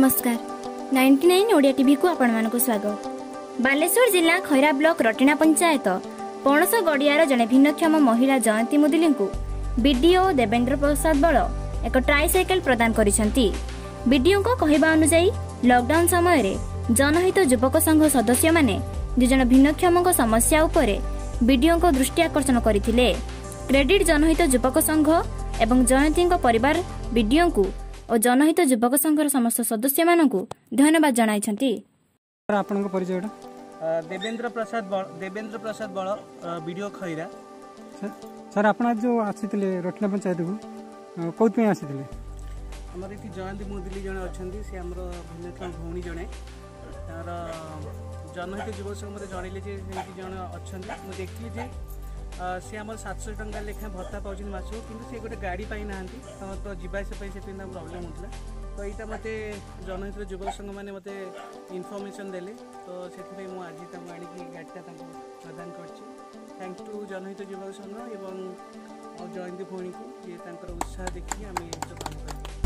नमस्कार 99 ओडिया टीवी को आपण मानक स्वागत। बालेश्वर जिला खैरा ब्लॉक रटिना पंचायत पणस गड़ियार जड़े भिन्नक्षम महिला जयंती मुदुली को बीडीओ देवेंद्र प्रसाद बल एक ट्राइसाइकेल प्रदान करिसेंती। बीडीओ को कहवा अनुसार लॉकडाउन समय रे जनहित युवक संघ सदस्य माने दुजन भिन्नक्षम समस्या उपरे बीडीओ को दृष्टि आकर्षण करथिले। क्रेडिट जनहित युवक संघ एवं जयंती परिवार बीडीओ को और जनहित युवक संघर समस्त सदस्य मानकु धन्यवाद जणाइछंती। आपनको परिचयटा देवेंद्र प्रसाद बल वीडियो खैरा। सर आपण जो आसीतले रटना पंचायत को कोत पे आसीतले? हमर इति जयंती मुदुली जने अछंती से हमर भिन्नक्षम भौणी जने तार जनहित युवक संघ मते जणैले जे सेति जण अछंती मु देखली जे से आम 700 टंका लेखा भत्ता पाँच मासू किंतु से गोटे गाड़ी पाई ना तो जीवासा से प्रोब्लेम होता तो यहाँ मत जनहित युवक संघ मैंने मत इनफर्मेशन देले तो से मुझे आनिकी गाड़ीटा प्रदान कर थैंक्स टू जनहित युवक संघ एवं जयंती भौणी को ये उत्साह देखिए आम काम कर।